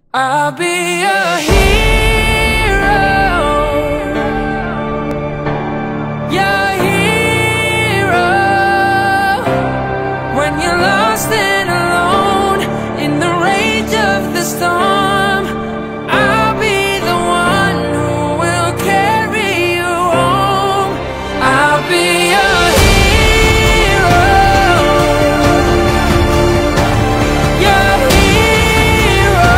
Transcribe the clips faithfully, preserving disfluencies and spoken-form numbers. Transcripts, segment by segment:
I'll be a hero, your hero. When you're lost and alone in the rage of the storm, I'll be the one who will carry you home. I'll be a hero, your hero.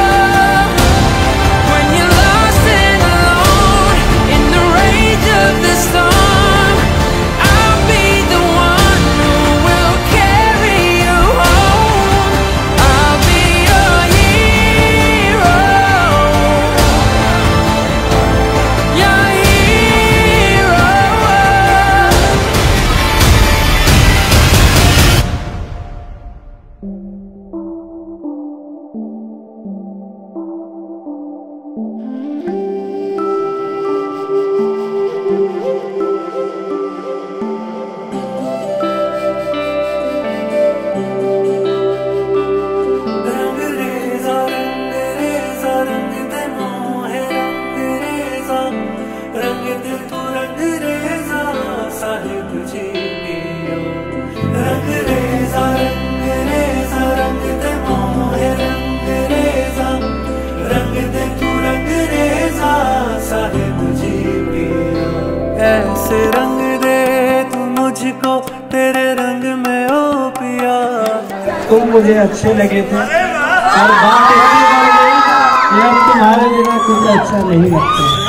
When you're lost and alone in the rage of the storm, I'll be the one who will carry you home. I'll be your hero, your hero. रंग रेज़ा रंग रेज़ा रंग दे मोहे रंग रेज़ा रंग दे तू रंग रेज़ा साहिब जी पियो। रंग रेज़ा रंग रेज़ा रंग दे मोहे रंग रेज़ा रंग दे तू रंग रेज़ा साहिब जी पियो। ऐसे रंग दे तू मुझको तेरे रंग में ओ पिया। तुम मुझे अच्छे लगे थे और बात इतनी बड़ी नहीं कि अब तुम्हारे बिना कुछ अच्छा नहीं लगता।